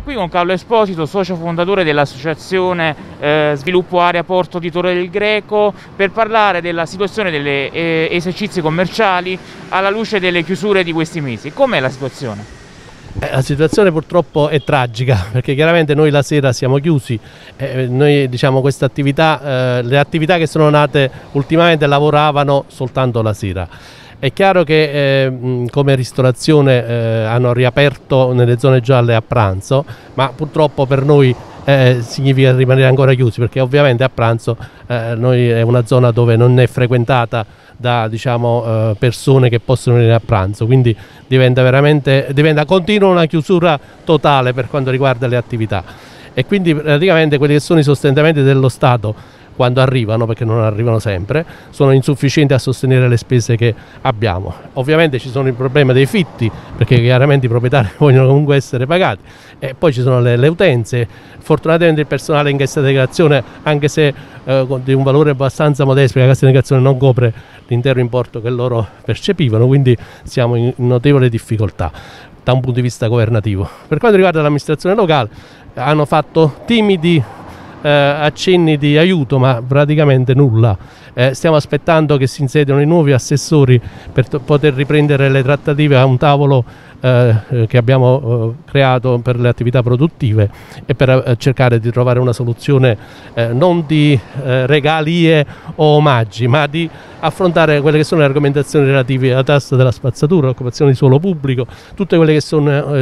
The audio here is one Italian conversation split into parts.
qui con Carlo Esposito, socio fondatore dell'associazione Sviluppo Area Porto di Torre del Greco, per parlare della situazione degli esercizi commerciali alla luce delle chiusure di questi mesi. Com'è la situazione? La situazione purtroppo è tragica, perché chiaramente noi la sera siamo chiusi, noi diciamo questa attività, le attività che sono nate ultimamente lavoravano soltanto la sera. È chiaro che come ristorazione hanno riaperto nelle zone gialle a pranzo, ma purtroppo per noi significa rimanere ancora chiusi, perché ovviamente a pranzo noi è una zona dove non è frequentata da persone che possono venire a pranzo, quindi diventa continua una chiusura totale per quanto riguarda le attività, e quindi praticamente quelli che sono i sostentamenti dello Stato, quando arrivano, perché non arrivano sempre, sono insufficienti a sostenere le spese che abbiamo. Ovviamente ci sono il problema dei fitti, perché chiaramente i proprietari vogliono comunque essere pagati, e poi ci sono le utenze. Fortunatamente il personale in cassa integrazione, anche se di un valore abbastanza modesto, perché la cassa integrazione non copre l'intero importo che loro percepivano, quindi siamo in notevole difficoltà da un punto di vista governativo. Per quanto riguarda l'amministrazione locale, hanno fatto timidi accenni di aiuto, ma praticamente nulla. Stiamo aspettando che si insedino i nuovi assessori per poter riprendere le trattative a un tavolo che abbiamo creato per le attività produttive, e per cercare di trovare una soluzione non di regalie o omaggi, ma di affrontare quelle che sono le argomentazioni relative alla tassa della spazzatura, l'occupazione di suolo pubblico, tutte quelle che sono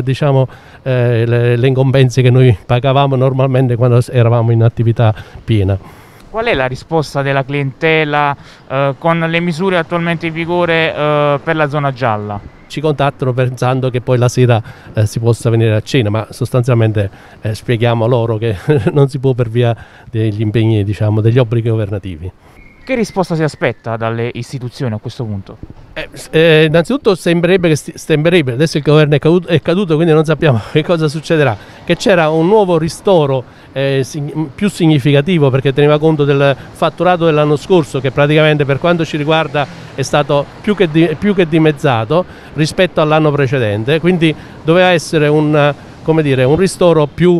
le incombenze che noi pagavamo normalmente quando eravamo in attività piena. Qual è la risposta della clientela con le misure attualmente in vigore per la zona gialla? Ci contattano pensando che poi la sera si possa venire a cena, ma sostanzialmente spieghiamo loro che non si può per via degli impegni, degli obblighi governativi. Che risposta si aspetta dalle istituzioni a questo punto? Innanzitutto sembrerebbe che adesso il governo è caduto, quindi non sappiamo che cosa succederà, che c'era un nuovo ristoro più significativo, perché teneva conto del fatturato dell'anno scorso, che praticamente per quanto ci riguarda è stato più che dimezzato rispetto all'anno precedente, quindi doveva essere un ristoro più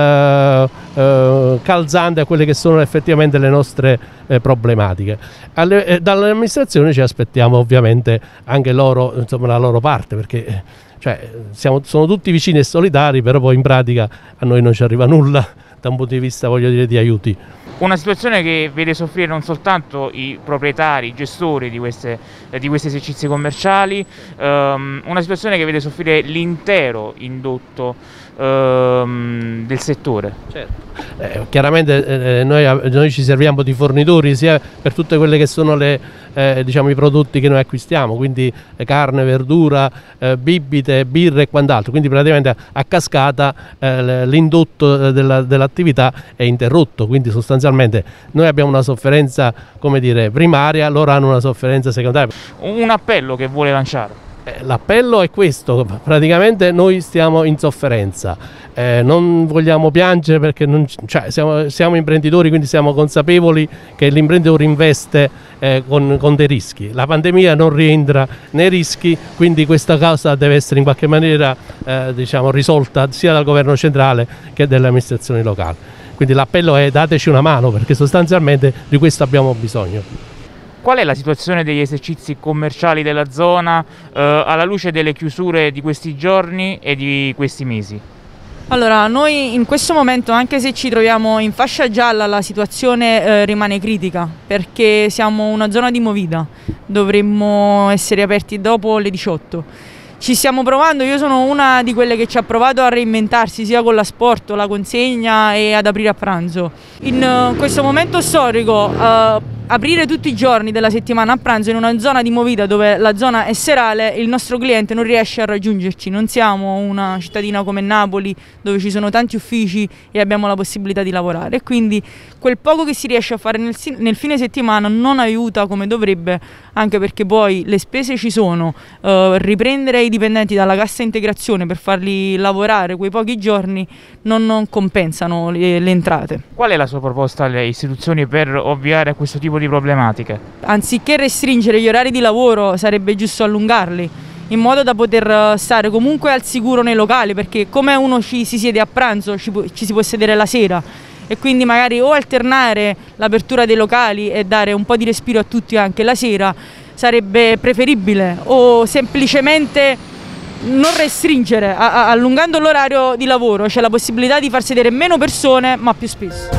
calzante a quelle che sono effettivamente le nostre problematiche. Dall'amministrazione ci aspettiamo ovviamente anche loro, la loro parte, perché sono tutti vicini e solidari, però poi in pratica a noi non ci arriva nulla da un punto di vista, di aiuti. Una situazione che vede soffrire non soltanto i proprietari, i gestori di questi esercizi commerciali, una situazione che vede soffrire l'intero indotto del settore. Certo. Chiaramente noi ci serviamo di fornitori sia per tutte quelle che sono i prodotti che noi acquistiamo, quindi carne, verdura, bibite, birre e quant'altro, quindi praticamente a cascata l'indotto dell'attività è interrotto, quindi sostanzialmente noi abbiamo una sofferenza primaria, loro hanno una sofferenza secondaria. Un appello che vuole lanciare? L'appello è questo: praticamente noi stiamo in sofferenza, non vogliamo piangere, perché siamo imprenditori, quindi siamo consapevoli che l'imprenditore investe con dei rischi. La pandemia non rientra nei rischi, quindi questa cosa deve essere in qualche maniera risolta sia dal governo centrale che dalle amministrazioni locali. Quindi l'appello è: dateci una mano, perché sostanzialmente di questo abbiamo bisogno. Qual è la situazione degli esercizi commerciali della zona alla luce delle chiusure di questi giorni e di questi mesi? Allora, noi in questo momento, anche se ci troviamo in fascia gialla, la situazione rimane critica, perché siamo una zona di movida, dovremmo essere aperti dopo le 18. Ci stiamo provando, io sono una di quelle che ci ha provato a reinventarsi sia con l'asporto, la consegna e ad aprire a pranzo. In questo momento storico aprire tutti i giorni della settimana a pranzo in una zona di movida dove la zona è serale, il nostro cliente non riesce a raggiungerci. Non siamo una cittadina come Napoli dove ci sono tanti uffici e abbiamo la possibilità di lavorare, e quindi quel poco che si riesce a fare nel fine settimana non aiuta come dovrebbe, anche perché poi le spese ci sono. Riprendere i dipendenti dalla cassa integrazione per farli lavorare quei pochi giorni non compensano le entrate. Qual è la sua proposta alle istituzioni per ovviare a questo tipo di problematiche? Anziché restringere gli orari di lavoro, sarebbe giusto allungarli. in modo da poter stare comunque al sicuro nei locali, perché come uno si siede a pranzo ci si può sedere la sera, e quindi magari o alternare l'apertura dei locali e dare un po' di respiro a tutti anche la sera sarebbe preferibile, o semplicemente non restringere, allungando l'orario di lavoro c'è la possibilità di far sedere meno persone ma più spesso.